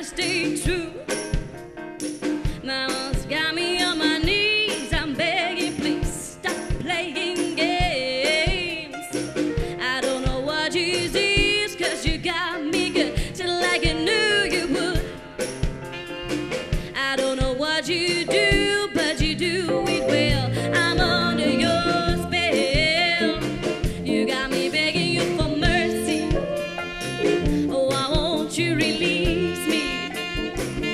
stay true. Mama's got me on my knees. I'm begging, please stop playing games. I don't know what it is, 'cause you got me good, just like I knew you would. I don't know what you do, but you do it well. I'm under your spell. You got me begging you for mercy. Oh, why won't you release me?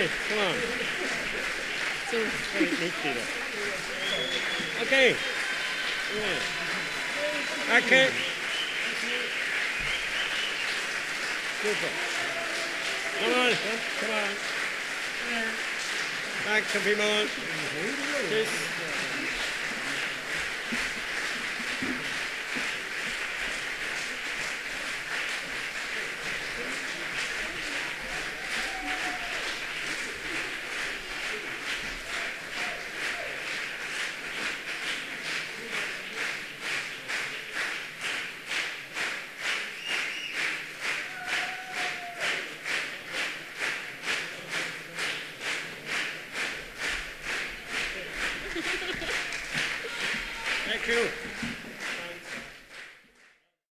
Okay, come on. So very neatly there. Okay. Yeah. Okay. Super. Come on, come on. Back to Pimon. Yes. Thank you.